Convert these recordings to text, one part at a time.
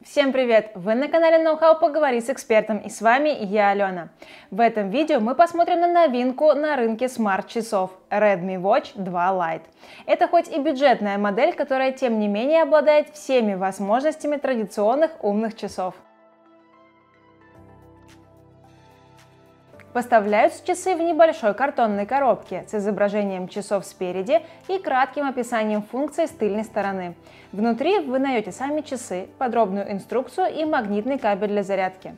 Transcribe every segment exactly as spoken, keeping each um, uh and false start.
Всем привет! Вы на канале Know-How Поговори с экспертом, и с вами я, Алена. В этом видео мы посмотрим на новинку на рынке смарт-часов Redmi Watch два Lite. Это хоть и бюджетная модель, которая тем не менее обладает всеми возможностями традиционных умных часов. Поставляются часы в небольшой картонной коробке с изображением часов спереди и кратким описанием функций с тыльной стороны. Внутри вы найдете сами часы, подробную инструкцию и магнитный кабель для зарядки.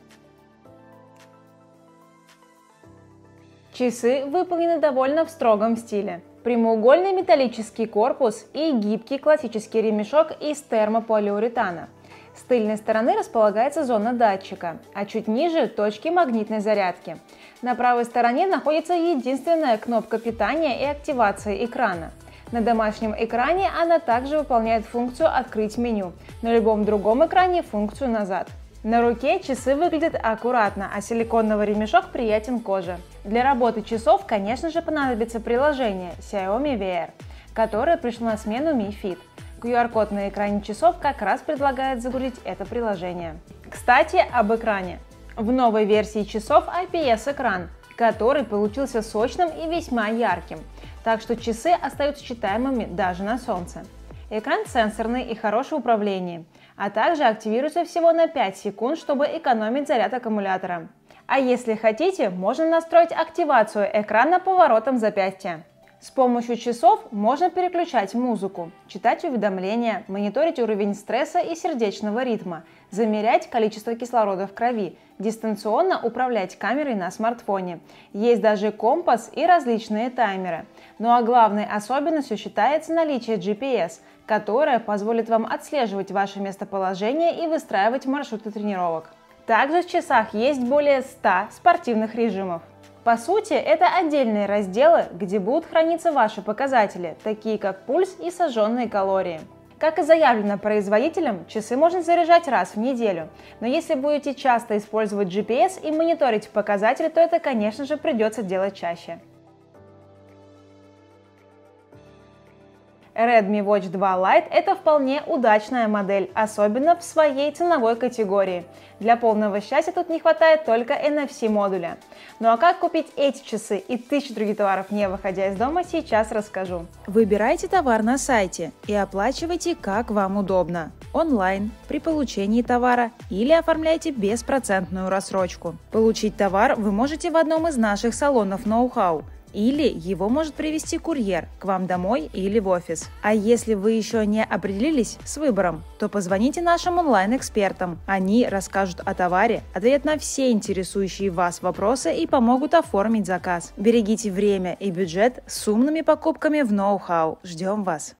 Часы выполнены довольно в строгом стиле. Прямоугольный металлический корпус и гибкий классический ремешок из термополиуретана. С тыльной стороны располагается зона датчика, а чуть ниже – точки магнитной зарядки. На правой стороне находится единственная кнопка питания и активации экрана. На домашнем экране она также выполняет функцию «Открыть меню», на любом другом экране – функцию «Назад». На руке часы выглядят аккуратно, а силиконовый ремешок приятен коже. Для работы часов, конечно же, понадобится приложение Xiaomi ви ар, которое пришло на смену Mi Fit. ку ар-код на экране часов как раз предлагает загрузить это приложение. Кстати, об экране. В новой версии часов ай пи эс-экран, который получился сочным и весьма ярким, так что часы остаются читаемыми даже на солнце. Экран сенсорный и хорошее управление, а также активируется всего на пять секунд, чтобы экономить заряд аккумулятора. А если хотите, можно настроить активацию экрана поворотом запястья. С помощью часов можно переключать музыку, читать уведомления, мониторить уровень стресса и сердечного ритма, замерять количество кислорода в крови, дистанционно управлять камерой на смартфоне. Есть даже компас и различные таймеры. Ну а главной особенностью считается наличие джи пи эс, которое позволит вам отслеживать ваше местоположение и выстраивать маршруты тренировок. Также в часах есть более ста спортивных режимов. По сути, это отдельные разделы, где будут храниться ваши показатели, такие как пульс и сожженные калории. Как и заявлено производителем, часы можно заряжать раз в неделю, но если будете часто использовать джи пи эс и мониторить показатели, то это, конечно же, придется делать чаще. Redmi Watch два Lite – это вполне удачная модель, особенно в своей ценовой категории. Для полного счастья тут не хватает только эн эф си-модуля. Ну а как купить эти часы и тысячи других товаров, не выходя из дома, сейчас расскажу. Выбирайте товар на сайте и оплачивайте, как вам удобно. Онлайн, при получении товара или оформляйте беспроцентную рассрочку. Получить товар вы можете в одном из наших салонов Know-How. Или его может привезти курьер к вам домой или в офис. А если вы еще не определились с выбором, то позвоните нашим онлайн-экспертам. Они расскажут о товаре, ответят на все интересующие вас вопросы и помогут оформить заказ. Берегите время и бюджет с умными покупками в Know-How. Ждем вас!